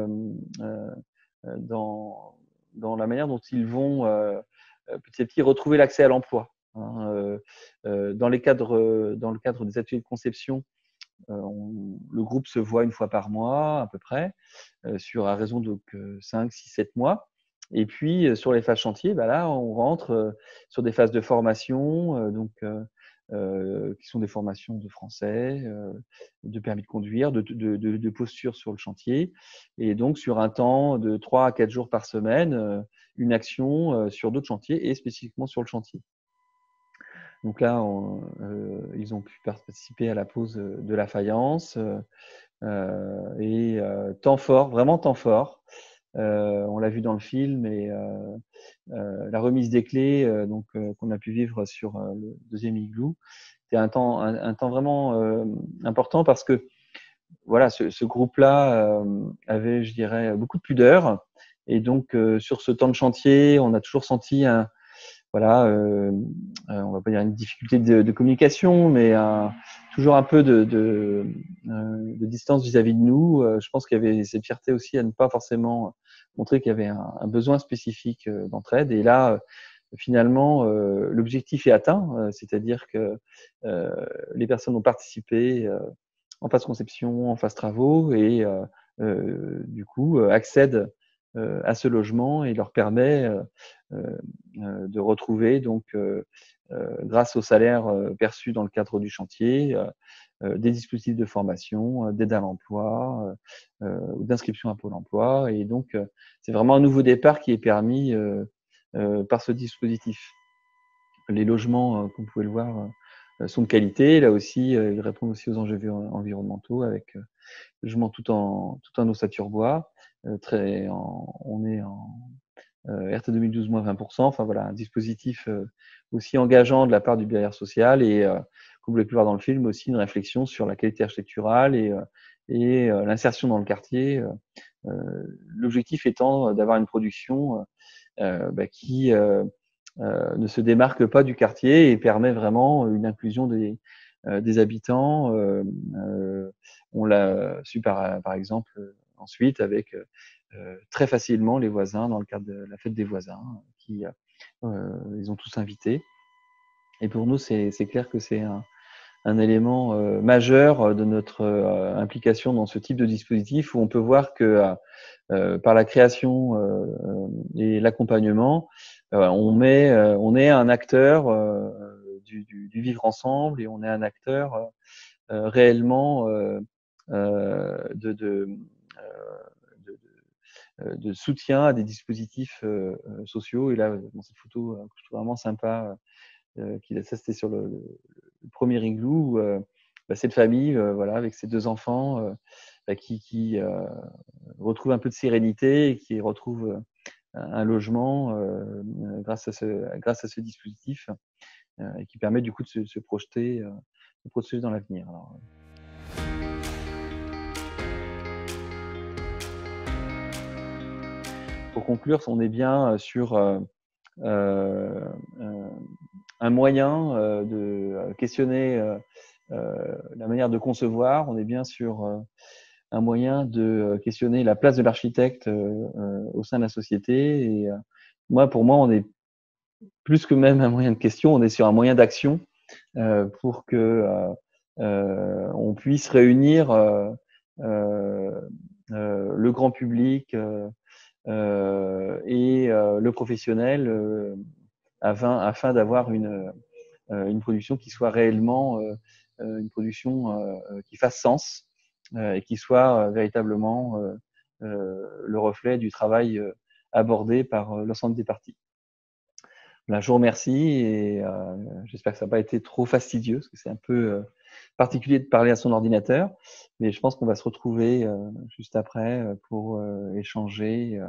dans la manière dont ils vont petit à petit retrouver l'accès à l'emploi, hein. Dans le cadre des ateliers de conception, le groupe se voit une fois par mois à peu près, à raison de 5, 6, 7 mois. Et puis, sur les phases chantier, là, on rentre sur des phases de formation, qui sont des formations de français, de permis de conduire, de posture sur le chantier. Et donc, sur un temps de 3 à 4 jours par semaine, une action sur d'autres chantiers et spécifiquement sur le chantier. Donc là, ils ont pu participer à la pose de la faïence. Temps fort, vraiment temps fort. On l'a vu dans le film, et la remise des clés qu'on a pu vivre sur le deuxième igloo, c'était un temps vraiment important, parce que voilà, ce groupe-là avait, je dirais, beaucoup de pudeur, et donc sur ce temps de chantier, on a toujours senti on va pas dire une difficulté de communication, mais toujours un peu de distance vis-à-vis de nous. Je pense qu'il y avait cette fierté aussi à ne pas forcément montrer qu'il y avait un besoin spécifique d'entraide. Et là, finalement, l'objectif est atteint, c'est-à-dire que les personnes ont participé en phase conception, en phase travaux, et du coup accèdent à ce logement, et leur permet de retrouver, grâce au salaire perçu dans le cadre du chantier, des dispositifs de formation, d'aide à l'emploi, d'inscription à Pôle emploi. Et donc, c'est vraiment un nouveau départ qui est permis par ce dispositif. Les logements, comme vous pouvez le voir, sont de qualité. Là aussi, ils répondent aussi aux enjeux environnementaux, avec logement tout en ossature bois. On est en RT 2012 moins 20%. Enfin voilà, un dispositif aussi engageant de la part du bailleur social, et comme vous l'avez pu voir dans le film, aussi une réflexion sur la qualité architecturale et l'insertion dans le quartier. L'objectif étant d'avoir une production qui ne se démarque pas du quartier et permet vraiment une inclusion des habitants. On l'a su par exemple ensuite avec très facilement les voisins, dans le cadre de la fête des voisins, qui ils ont tous invité. Et pour nous, c'est clair que c'est un élément majeur de notre implication dans ce type de dispositif, où on peut voir que par la création et l'accompagnement, on est un acteur du vivre ensemble, et on est un acteur réellement de soutien à des dispositifs sociaux. Et là, dans cette photo que je trouve vraiment sympa, ça c'était sur le premier igloo, où cette famille, avec ses 2 enfants, qui retrouve un peu de sérénité, et qui retrouve un logement grâce à ce dispositif et qui permet du coup de se projeter dans l'avenir. Pour conclure, on est bien sur un moyen de questionner la manière de concevoir, on est bien sur un moyen de questionner la place de l'architecte au sein de la société. Et pour moi, on est plus que même un moyen de question, on est sur un moyen d'action pour que on puisse réunir le grand public et le professionnel afin d'avoir une production qui soit réellement une production qui fasse sens et qui soit véritablement le reflet du travail abordé par l'ensemble des parties. Là, je vous remercie et j'espère que ça n'a pas été trop fastidieux parce que c'est un peu particulier de parler à son ordinateur, mais je pense qu'on va se retrouver juste après pour échanger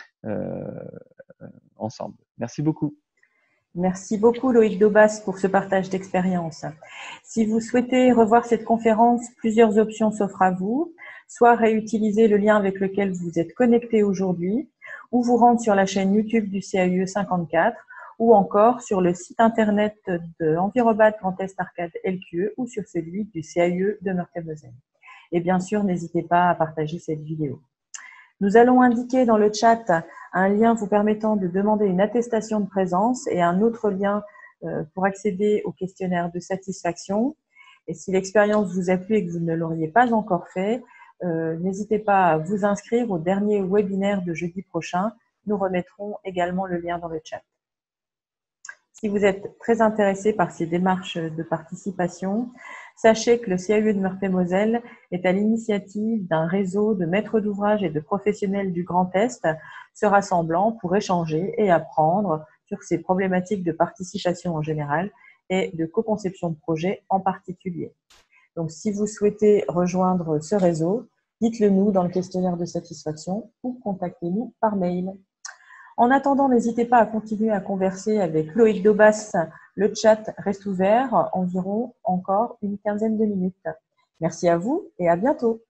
ensemble. Merci beaucoup. Merci beaucoup Loïc Daubas pour ce partage d'expérience. Si vous souhaitez revoir cette conférence, plusieurs options s'offrent à vous. Soit réutiliser le lien avec lequel vous êtes connecté aujourd'hui, ou vous rendre sur la chaîne YouTube du CAUE 54, ou encore sur le site internet de Envirobat Grand Est Arcade LQE ou sur celui du CAUE de Meurthe-et-Moselle. Et bien sûr, n'hésitez pas à partager cette vidéo. Nous allons indiquer dans le chat un lien vous permettant de demander une attestation de présence et un autre lien pour accéder au questionnaire de satisfaction. Et si l'expérience vous a plu et que vous ne l'auriez pas encore fait, n'hésitez pas à vous inscrire au dernier webinaire de jeudi prochain. Nous remettrons également le lien dans le chat. Si vous êtes très intéressé par ces démarches de participation, sachez que le CAUE de Meurthe-et-Moselle est à l'initiative d'un réseau de maîtres d'ouvrage et de professionnels du Grand Est se rassemblant pour échanger et apprendre sur ces problématiques de participation en général et de co-conception de projets en particulier. Donc, si vous souhaitez rejoindre ce réseau, dites-le nous dans le questionnaire de satisfaction ou contactez-nous par mail. En attendant, n'hésitez pas à continuer à converser avec Loïc Daubas. Le chat reste ouvert environ encore une quinzaine de minutes. Merci à vous et à bientôt.